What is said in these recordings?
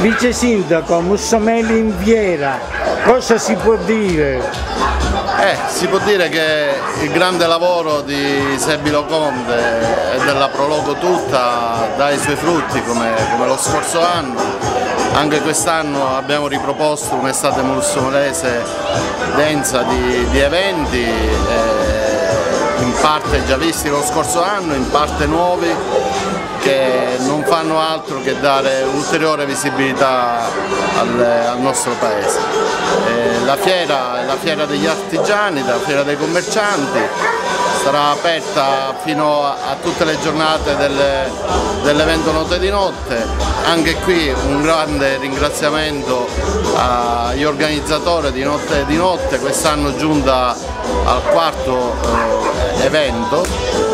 Vice Sindaco, Mussomeli in fiera, cosa si può dire? Si può dire che il grande lavoro di Sebilo Conde e della Prologo tutta dà i suoi frutti come lo scorso anno. Anche quest'anno abbiamo riproposto un'estate mussomelese densa di eventi, in parte già visti lo scorso anno, in parte nuovi, che non fanno altro che dare ulteriore visibilità al nostro paese. La fiera è la fiera degli artigiani, la fiera dei commercianti, sarà aperta fino a tutte le giornate dell'evento Notte di Notte. Anche qui un grande ringraziamento agli organizzatori di Notte di Notte, quest'anno giunta al quarto evento.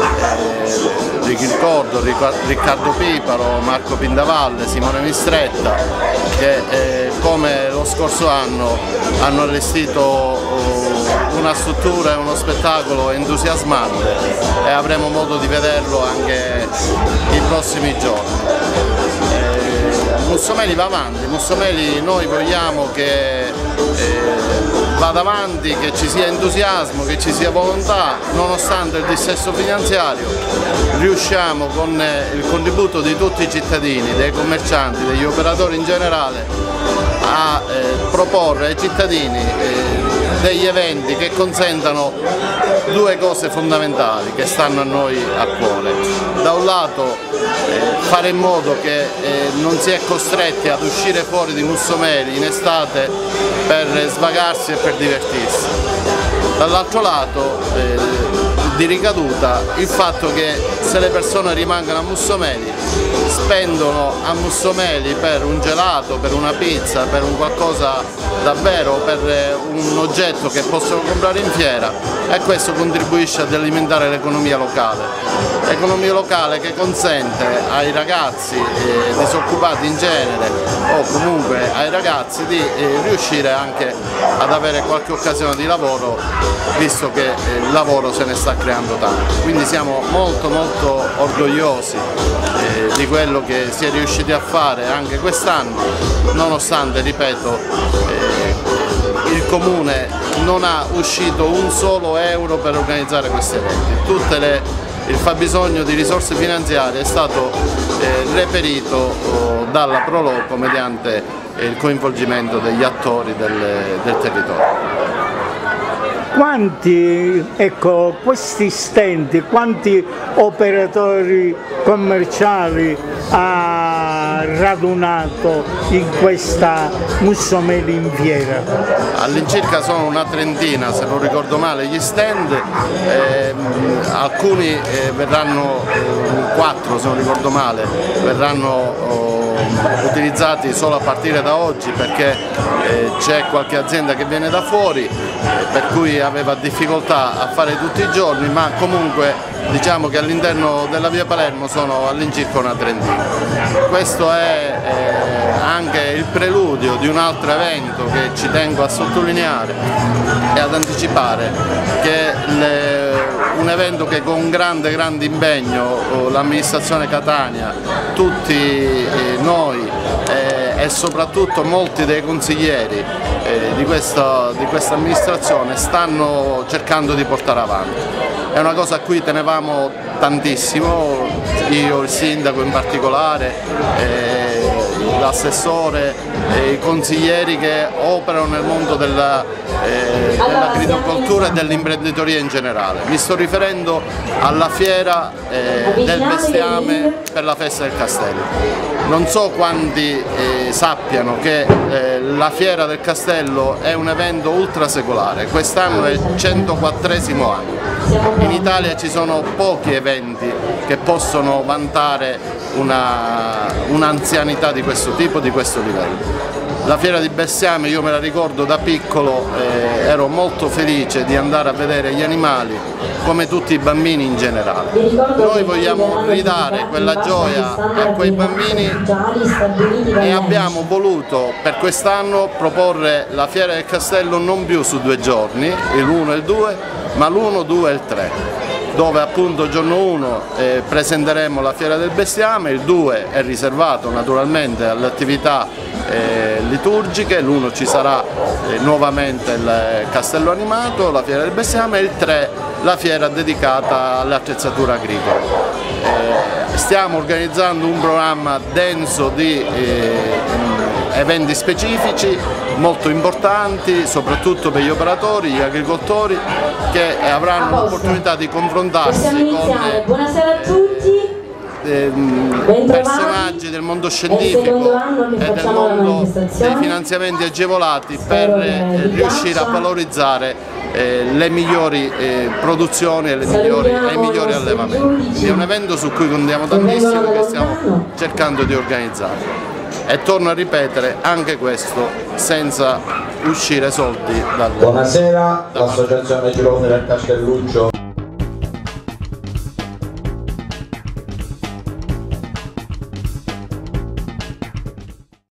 Ricordo Riccardo Piparo, Marco Pindavalle, Simone Mistretta, che come lo scorso anno hanno allestito una struttura e uno spettacolo entusiasmante e avremo modo di vederlo anche i prossimi giorni. Mussomeli va avanti, Mussomeli noi vogliamo che vada avanti, che ci sia entusiasmo, che ci sia volontà, nonostante il dissesto finanziario riusciamo con il contributo di tutti i cittadini, dei commercianti, degli operatori in generale, a proporre ai cittadini degli eventi che consentano due cose fondamentali che stanno a noi a cuore. Da un lato fare in modo che non si è costretti ad uscire fuori di Mussomeli in estate per svagarsi e per divertirsi. Dall'altro lato di ricaduta il fatto che se le persone rimangono a Mussomeli, spendono a Mussomeli per un gelato, per una pizza, per un qualcosa davvero, per un oggetto che possono comprare in fiera, e questo contribuisce ad alimentare l'economia locale che consente ai ragazzi disoccupati in genere o comunque ai ragazzi di riuscire anche ad avere qualche occasione di lavoro, visto che il lavoro se ne sta creando tanto. Quindi siamo molto orgogliosi di quello che si è riusciti a fare anche quest'anno, nonostante, ripeto, il Comune non ha uscito un solo euro per organizzare questi eventi. Il fabbisogno di risorse finanziarie è stato reperito dalla Prologo mediante il coinvolgimento degli attori del territorio. Quanti, questi stand, quanti operatori commerciali ha radunato in questa Mussomeli in fiera? All'incirca sono una trentina, se non ricordo male, gli stand, alcuni verranno, 4 se non ricordo male, verranno utilizzati solo a partire da oggi perché c'è qualche azienda che viene da fuori, per cui aveva difficoltà a fare tutti i giorni, ma comunque diciamo che all'interno della via Palermo sono all'incirca una trentina. Questo è anche il preludio di un altro evento che ci tengo a sottolineare e ad anticipare, che un evento che con grande impegno l'amministrazione Catania, tutti noi e soprattutto molti dei consiglieri di questa amministrazione stanno cercando di portare avanti. È una cosa a cui tenevamo tantissimo, io, il sindaco in particolare, l'assessore e i consiglieri che operano nel mondo dell'agricoltura e dell'imprenditoria in generale. Mi sto riferendo alla fiera del bestiame per la festa del castello. Non so quanti sappiano che la fiera del castello è un evento ultrasecolare, quest'anno è il 104esimo anno. In Italia ci sono pochi eventi che possono vantare un'anzianità di questo tipo, di questo livello. La fiera di bestiame io me la ricordo da piccolo, ero molto felice di andare a vedere gli animali, come tutti i bambini in generale. Noi vogliamo ridare quella gioia a quei bambini e abbiamo voluto per quest'anno proporre la fiera del castello non più su 2 giorni, l'1 e il 2, ma l'1, 2 e il 3. dove appunto il giorno 1 presenteremo la Fiera del Bestiame, il 2 è riservato naturalmente alle attività liturgiche, l'1 ci sarà nuovamente il castello animato, la Fiera del Bestiame, e il 3 la fiera dedicata alle attrezzature agricole. Stiamo organizzando un programma denso di eventi specifici molto importanti, soprattutto per gli operatori, gli agricoltori, che avranno l'opportunità di confrontarsi con personaggi del mondo scientifico e del mondo dei finanziamenti agevolati per riuscire a valorizzare le migliori produzioni e i migliori allevamenti. Quindi è un evento su cui contiamo tantissimo, che stiamo cercando di organizzare. E torno a ripetere, anche questo senza uscire soldi dal... Buonasera, l'associazione Girone del Castelluccio.